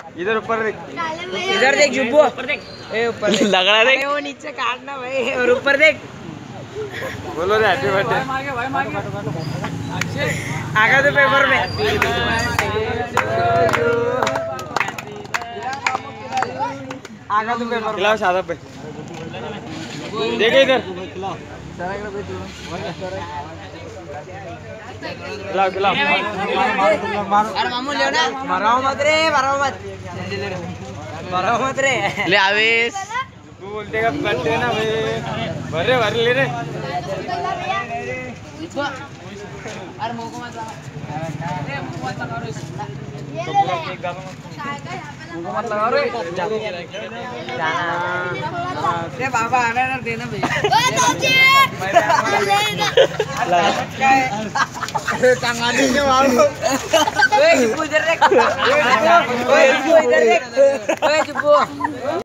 इधर ऊपर देख, इधर देख जुब्बू, ए ऊपर लग रहा है वो नीचे काटना भाई, और ऊपर देख। बोलो रे हैप्पी बर्थडे। आगा तो पेपर में आगा तो पेपर खिलाओ शादा पे, देखो इधर खिलाओ खिलाओ। अरे मामू ले ना, मराओ मत रे, मराओ मत, मराओ मत रे। ले आवेश तू बोलते का करते ना भाई, भरे भर ले रे। अरे मुंह मत लगा, अरे मुंह मत लगा रे, मुंह मत लगा रे। जाना बाबा आना ना देना भैया। टंगाने के मारो। ओए जुब्बू इधर देख, ओए जुब्बू इधर देख, ओए जुब्बू।